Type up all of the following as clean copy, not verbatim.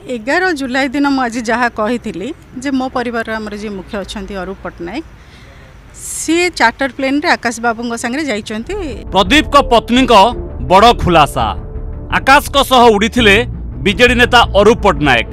11 जुलाई दिन मुझे जहाँ कही जे मो परिवार आमर जी मुख्य अच्छा अरूप पट्टनायक सी चार्टर प्लेन रे आकाश बाबू संगे जाइछंती। प्रदीप को पत्नी को बड़ खुलासा आकाश को सह उड़ीथिले बीजेडी नेता अरूप पट्टनायक।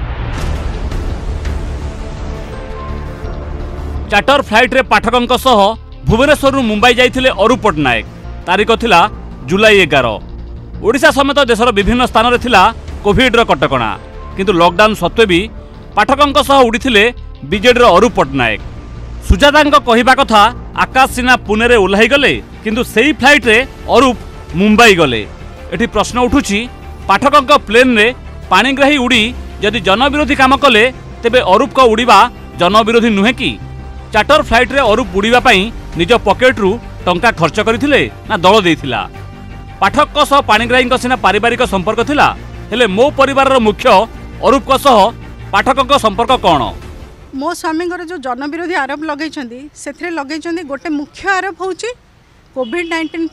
चार्टर फ्लाइट रे पाठकों सह भुवनेश्वर मुंबई जाइथिले अरूप पट्टनायक। तारीख थिला जुलाई 11। ओडिशा समेत देशर विभिन्न स्थान रे थिला कोविड रो कटकणा किंतु लॉकडाउन सत्वे भी पाठकों सह उड़ीथिले बीजेडी अरूप पट्टनायक। सुजाता कहवा कथा आकाश सिन्हा पुणे रे ओह्लाई गले किंतु सेही फ्लाइट रे अरूप मुंबई गले। एठी प्रश्न उठुछि पाठकों प्लेन रे पाणीग्राही उड़ी जदि जनविरोधी काम कले तेबे अरूप को उड़ीबा जनविरोधी नुहे कि? चार्टर फ्लाइट रे अरूप उड़ीबा पई निज पॉकेट रु टंका खर्च करथिले ना दल देथिला? पाठक को सह पाणीग्राही सिना पारिवारिक संपर्क थिला हेले मो परिवार मुख्य अरूप को सह पाठकों संपर्क कौन? मो स्वामी जो जनविरोधी आरोप लगे से लगे गोटे मुख्य आरोप हूँ कोविड-19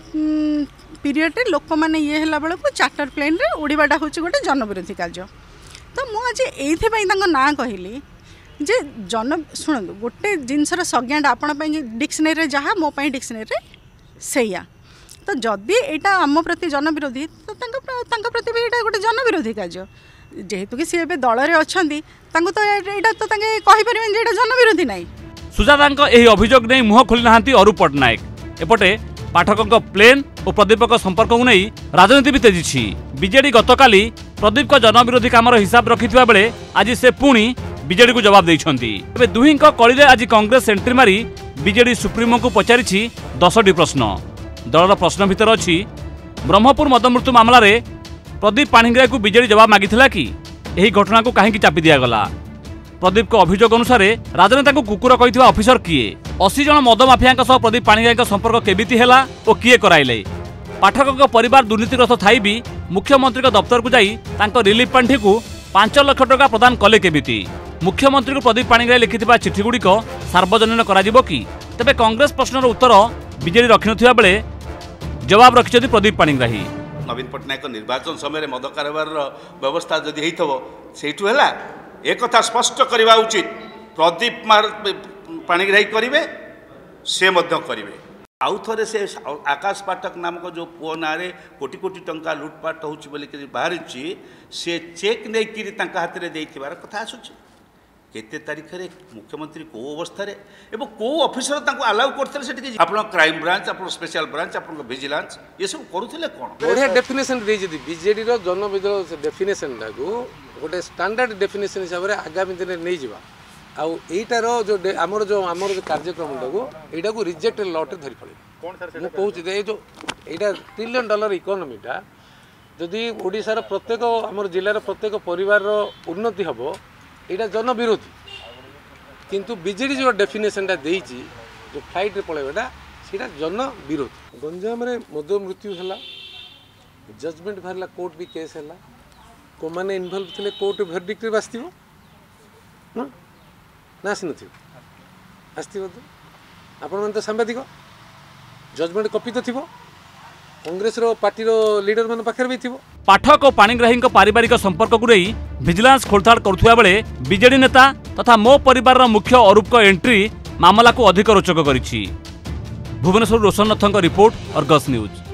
पीरियड रे लोक मैंने ये बेलू चार्टर प्लेन रे उड़ाटा हूँ गोटे जनविरोधी कार्य। तो मुझे ये ना कहली जे जन शुणु गोटे जिनसर संज्ञाटा आपण डिक्शनरी जहाँ मोपाई डिक्शनरी सैया तो जदि यहाँ आम प्रति जनविरोधी तो प्रति भी ये गोटे जनविरोधी कार्य जेहेतु कि सी दल में अच्छा तो यहाँ तो कहीपर जनविरोधी ना। सुजाता यही अभियोग नहीं मुह खोली ना अरूप पट्टनायक। एपटे पाठकों प्लेन और प्रदीप संपर्क को नहीं राजनीति भी तेजी। बीजेडी गतकाली प्रदीप को जनविरोधी काम हिसाब रखिथिबा बेले आज से पुणी बीजेडी को जवाब देइछंती। दुही कली आज कांग्रेस एंट्री मारी बीजेडी सुप्रीमो को पचारिछि 10टी प्रश्न। दलर प्रश्न भितर अछि ब्रह्मपुर मदमृत्यु मामला रे प्रदीप पाणीग्राही को बीजेडी जवाब मागिथिला कि एही घटना को काहेकि चापी दिया गला? प्रदीप को अभियोग अनुसार राजनेता को कुकुर कहिथिबा ऑफिसर किए? 80 जन मद माफिया सह प्रदीप पाणीग्राही संपर्क केबिति हैला और किए कराइले? पाठकों परिवार दुर्नीतिग्रस्त थाई भी मुख्यमंत्री दफ्तर को जाई तांको रिलीफ पांठी को 5 लाख टका प्रदान कले केबिति? मुख्यमंत्री को प्रदीप पाणीग्राही लिखिथिबा चिठी गुड़िक सार्वजनीन कराजिबो कि? तेबे कांग्रेस प्रश्नर उत्तर बीजेडी रखिनथिबा बेले जवाब रखिछथि प्रदीप पाणीग्राही। नवीन पट्टनायक निर्वाचन समय मद कारोबार व्यवस्था जदि होठू है एक कथा स्पष्ट करवा उचित प्रदीप पाणीग्राही करेंगे से करेंगे आउ थे से आकाश पाठक नामक जो पुओ ना कोटी कोटी टंका लुटपाट हो बाहरी से चेक नहीं हाथ में देवार कथा आसूँ केते तारीख रे मुख्यमंत्री को अवस्था रे एवं को ऑफिसर तांको अलाउ करथले सेठी आपन क्राइम ब्रांच आपन स्पेशल ब्रांच आपन विजिलेंस ये सब करूथिले कोन बढ़िया डेफिनेशन दे जदी बीजेडी रो जनविरोध डेफिनेशन लागू गोटे स्टैंडर्ड डेफिनेशन हिसाब रे आगामी दिन नै जिबा आउ एटार जो हमर जो कार्यक्रम लागू एटा को रिजेक्ट लॉट धरि पड़े कोन सर मु कहूची दे जो एटा $1 ट्रिलियन इकोनॉमीटा जदी ओडिसा रो प्रत्येक हमर जिल्ला रो प्रत्येक परिवार रो उन्नति हबो एटा जनविरोधी किंतु बीजेडी जो डेफिनेशन देइची जो फ्लाइट रे पळेबेटा सेटा जनविरोधी। गंजाम रे मद मृत्यु हला जजमेंट भरला कोर्ट भी केस हला को माने इन्वॉल्व थिले कोर्ट वर्डिक्ट रे बास्तिबो ना आसी नथिबो आस्तिबो तो आपण मन तो सांबादिक जजमेंट कॉपी तो थिबो कांग्रेस रो पार्टी रो लीडर मन पाखर भी थिबो। पाठक और पाणीग्राही पारिवारिक संपर्क को नहीं विजिलेंस खोलताड़ करुवा बेले बीजेडी नेता तथा मो परिवार मुख्य अरूप को एंट्री मामला को अधिक रोचक करिछि। Bhubaneswar Roshan Nath report Argus news.